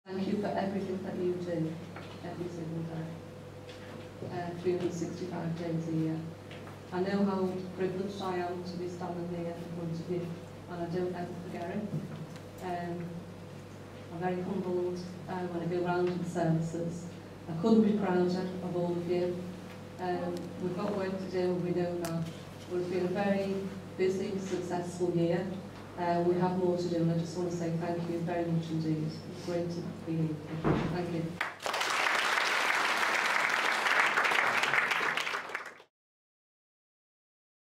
Thank you for everything that you do every single day, 365 days a year. I know how privileged I am to be standing here in front of you, and I don't ever forget it. I'm very humbled when I go round to the services. I couldn't be prouder of all of you. We've got work to do, and we know that. We've been a very busy, successful year. We have more to do, and I just want to say thank you very much indeed. It's great to be here. Thank you.